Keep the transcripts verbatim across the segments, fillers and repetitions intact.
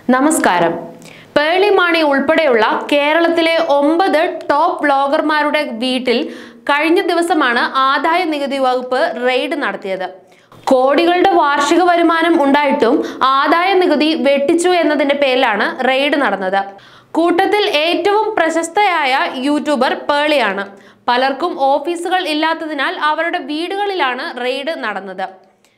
നമസ്കാരം. പേളി മാണി ഉൾപ്പെടെയുള്ള കേരളത്തിലെ ഒമ്പത് ടോപ്പ് വ്ലോഗർമാരുടെ വീട്ടിൽ കഴിഞ്ഞ ദിവസമാണ് ആദായ നികുതി വകുപ്പ് റെയ്ഡ് നടത്തിയത്. കോടികളുടെ വാർഷിക വരുമാനം ഉണ്ടായിട്ടും ആദായ നികുതി വെട്ടിച്ചു എന്നതിന്റെ പേരിലാണ് റെയ്ഡ് നടന്നത്. കൂട്ടത്തിൽ ഏറ്റവും പ്രശസ്തയായ യൂട്യൂബർ പേളിയാണ്. പലർക്കും ഓഫീസുകൾ ഇല്ലാത്തതിനാൽ അവരുടെ വീടുകളിലാണ് റെയ്ഡ് നടന്നത്.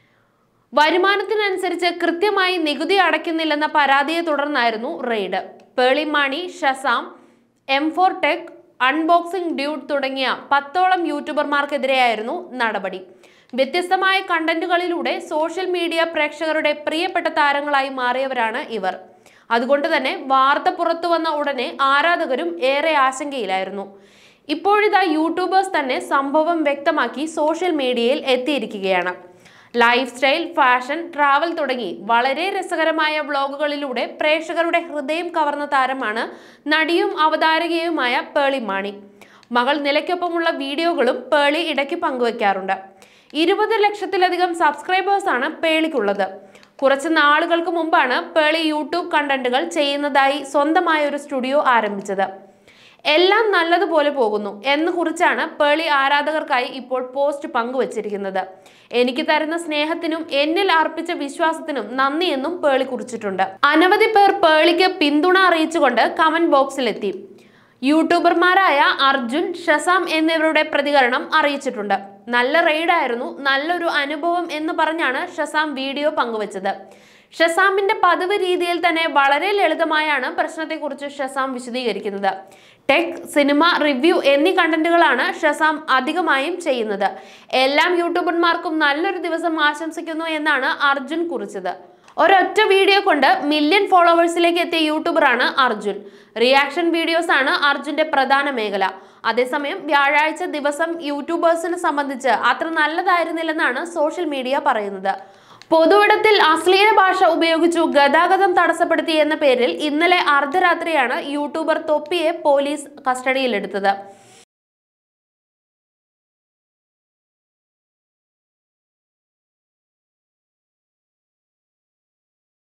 വരുമാനത്തിനനുസരിച്ച് കൃത്യമായി നികുതി അടയ്ക്കുന്നില്ലെന്ന പരാതിയെ തുടർന്നായിരുന്നു raid. Pearle Maaney, Shazam, M four tech, unboxing dude തുടങ്ങിയ പത്തോളം യൂട്യൂബർമാർക്കെതിരെയായിരുന്നു നടപടി. വ്യത്യസ്തമായ കണ്ടന്റുകളിലൂടെ സോഷ്യൽ മീഡിയ പ്രേക്ഷകരുടെ പ്രിയപ്പെട്ട താരങ്ങളായി മാറിയവരാണ് ഇവർ. അതുകൊണ്ട് തന്നെ വാർത്ത പുറത്തു വന്ന ഉടനെ ആരാധകരും ഏറെ ആശങ്കയിലായിരുന്നു. ഇപ്പോഴിതാ യൂട്യൂബേഴ്സ് തന്നെ സംഭവം വ്യക്തമാക്കി സോഷ്യൽ മീഡിയയിൽ എത്തിയിരിക്കുകയാണ്. ലൈഫ് സ്റ്റൈൽ, ഫാഷൻ, ട്രാവൽ തുടങ്ങി വളരെ രസകരമായ വ്ലോഗുകളിലൂടെ പ്രേക്ഷകരുടെ ഹൃദയം കവർന്ന താരമാണ് നടിയും അവതാരകയുമായ പേളി മാണി. മകൾ നിലയ്ക്കൊപ്പമുള്ള വീഡിയോകളും പേളി ഇടയ്ക്ക് പങ്കുവെക്കാറുണ്ട്. ഇരുപത് ലക്ഷത്തിലധികം സബ്സ്ക്രൈബേഴ്സാണ് പേളിക്കുള്ളത്. കുറച്ച് നാളുകൾക്ക് മുമ്പാണ് പേളി യൂട്യൂബ് കണ്ടന്റുകൾ ചെയ്യുന്നതായി സ്വന്തമായ ഒരു സ്റ്റുഡിയോ ആരംഭിച്ചത്. എല്ലാം നല്ലതുപോലെ പോകുന്നു എന്ന് കുറിച്ചാണ് പേളി ആരാധകർക്കായി ഇപ്പോൾ പോസ്റ്റ് പങ്കുവച്ചിരിക്കുന്നത്. എനിക്ക് തരുന്ന സ്നേഹത്തിനും എന്നിൽ അർപ്പിച്ച വിശ്വാസത്തിനും നന്ദിയെന്നും പേളി കുറിച്ചിട്ടുണ്ട്. അനവധി പേർ പേളിക്ക് പിന്തുണ അറിയിച്ചുകൊണ്ട് കമന്റ് ബോക്സിലെത്തി. യൂട്യൂബർമാരായ അർജുൻ, ഷസാം എന്നിവരുടെ പ്രതികരണം അറിയിച്ചിട്ടുണ്ട്. നല്ല റെയ്ഡായിരുന്നു, നല്ലൊരു അനുഭവം എന്ന് പറഞ്ഞാണ് ഷസാം വീഡിയോ പങ്കുവച്ചത്. ഷസാമിന്റെ പതിവ് രീതിയിൽ തന്നെ വളരെ ലളിതമായാണ് പ്രശ്നത്തെക്കുറിച്ച് ഷസാം വിശദീകരിക്കുന്നത്. ടെക്, സിനിമ, റിവ്യൂ എന്നീ കണ്ടന്റുകളാണ് ഷസാം അധികമായും ചെയ്യുന്നത്. എല്ലാം യൂട്യൂബർമാർക്കും നല്ലൊരു ദിവസം ആശംസിക്കുന്നു എന്നാണ് അർജുൻ കുറിച്ചത്. ഒരൊറ്റ വീഡിയോ കൊണ്ട് മില്യൺ ഫോളോവേഴ്സിലേക്ക് എത്തിയ യൂട്യൂബറാണ് അർജുൻ. റിയാക്ഷൻ വീഡിയോസ് ആണ് അർജുന്റെ പ്രധാന മേഖല. അതേസമയം വ്യാഴാഴ്ച ദിവസം യൂട്യൂബേഴ്സിനെ സംബന്ധിച്ച് അത്ര നല്ലതായിരുന്നില്ലെന്നാണ് സോഷ്യൽ മീഡിയ പറയുന്നത്. പൊതുവിടത്തിൽ അശ്ലീല ഭാഷ ഉപയോഗിച്ചു ഗതാഗതം തടസ്സപ്പെടുത്തി എന്ന പേരിൽ ഇന്നലെ അർദ്ധരാത്രിയാണ് യൂട്യൂബർ തൊപ്പിയെ പോലീസ് കസ്റ്റഡിയിലെടുത്തത്.